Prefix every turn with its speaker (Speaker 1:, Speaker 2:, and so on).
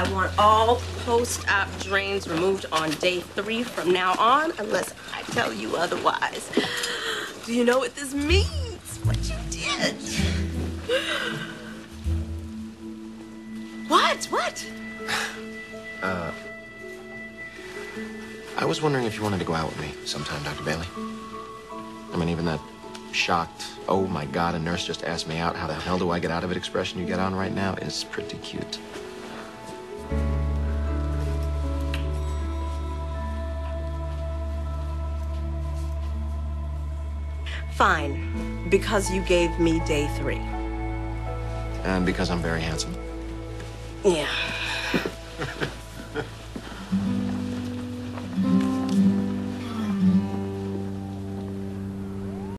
Speaker 1: I want all post-op drains removed on day 3 from now on, unless I tell you otherwise. Do you know what this means? What you did? What?
Speaker 2: I was wondering if you wanted to go out with me sometime, Dr. Bailey. I mean, even that shocked, oh my God, a nurse just asked me out, how the hell do I get out of it expression you get on right now is pretty cute.
Speaker 1: Fine, because you gave me day 3.
Speaker 2: And because I'm very handsome.
Speaker 1: Yeah.